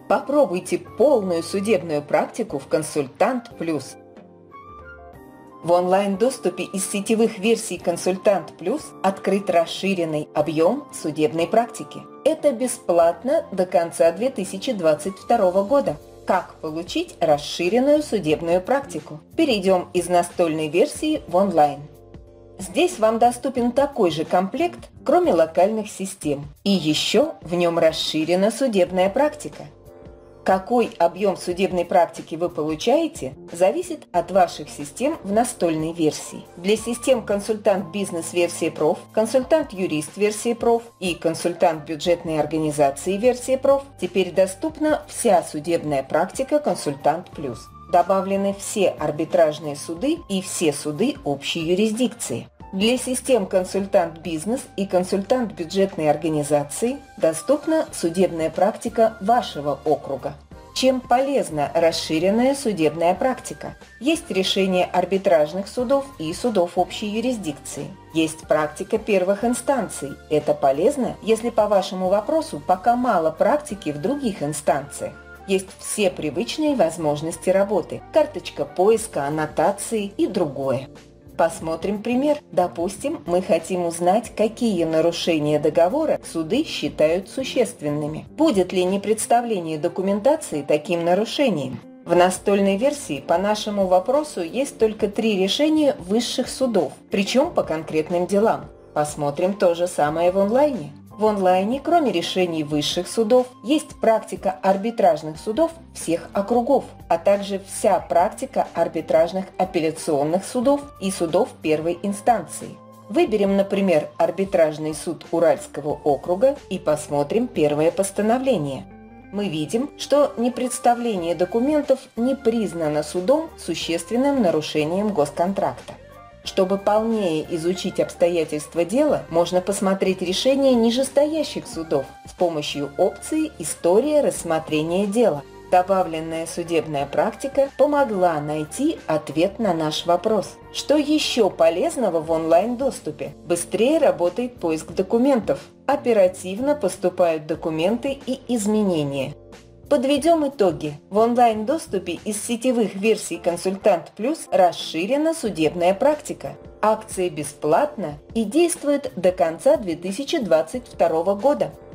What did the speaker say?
Попробуйте полную судебную практику в «Консультант Плюс». В онлайн-доступе из сетевых версий «Консультант Плюс» открыт расширенный объем судебной практики. Это бесплатно до конца 2022 года. Как получить расширенную судебную практику? Перейдем из настольной версии в онлайн. Здесь вам доступен такой же комплект, кроме локальных систем. И еще в нем расширена судебная практика. Какой объем судебной практики вы получаете, зависит от ваших систем в настольной версии. Для систем «Консультант Бизнес» версии «Проф», «Консультант Юрист» версии «Проф» и «Консультант Бюджетной организации» версии «Проф» теперь доступна вся судебная практика «Консультант Плюс». Добавлены все арбитражные суды и все суды общей юрисдикции. Для систем «Консультант Бизнес» и «Консультант Бюджетной организации» доступна судебная практика вашего округа. Чем полезна расширенная судебная практика? Есть решения арбитражных судов и судов общей юрисдикции. Есть практика первых инстанций. Это полезно, если по вашему вопросу пока мало практики в других инстанциях. Есть все привычные возможности работы – карточка поиска, аннотации и другое. Посмотрим пример. Допустим, мы хотим узнать, какие нарушения договора суды считают существенными. Будет ли непредставление документации таким нарушением? В настольной версии по нашему вопросу есть только 3 решения высших судов, причем по конкретным делам. Посмотрим то же самое в онлайне. В онлайне, кроме решений высших судов, есть практика арбитражных судов всех округов, а также вся практика арбитражных апелляционных судов и судов первой инстанции. Выберем, например, арбитражный суд Уральского округа и посмотрим первое постановление. Мы видим, что непредставление документов не признано судом существенным нарушением госконтракта. Чтобы полнее изучить обстоятельства дела, можно посмотреть решения нижестоящих судов с помощью опции «История рассмотрения дела». Добавленная судебная практика помогла найти ответ на наш вопрос. Что еще полезного в онлайн-доступе? Быстрее работает поиск документов, оперативно поступают документы и изменения. Подведем итоги. В онлайн-доступе из сетевых версий «Консультант Плюс» расширена судебная практика. Акция бесплатна и действует до конца 2022 года.